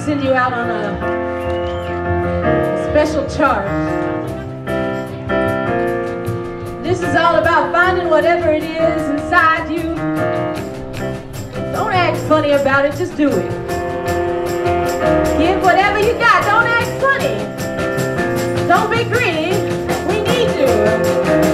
send you out on a special charge. This is all about finding whatever it is inside you. Don't act funny about it, just do it. Give whatever you got, don't act funny. Don't be greedy, we need you.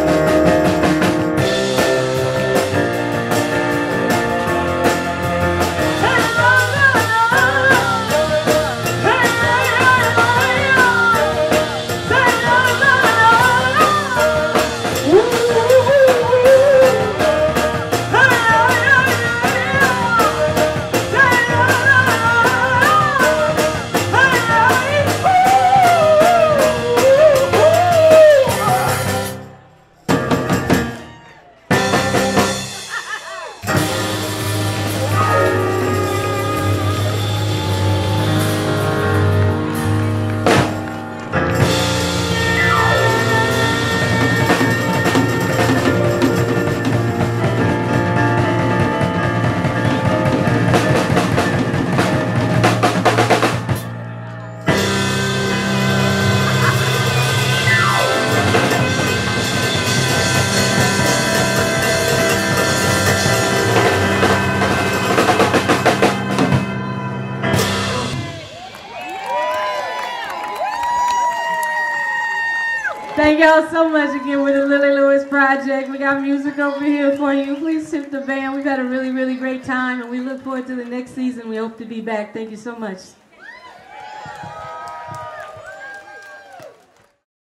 Thank y'all so much again with the Lilli Lewis Project. We got music over here for you. Please tip the band. We've had a really, really great time, and we look forward to the next season. We hope to be back. Thank you so much.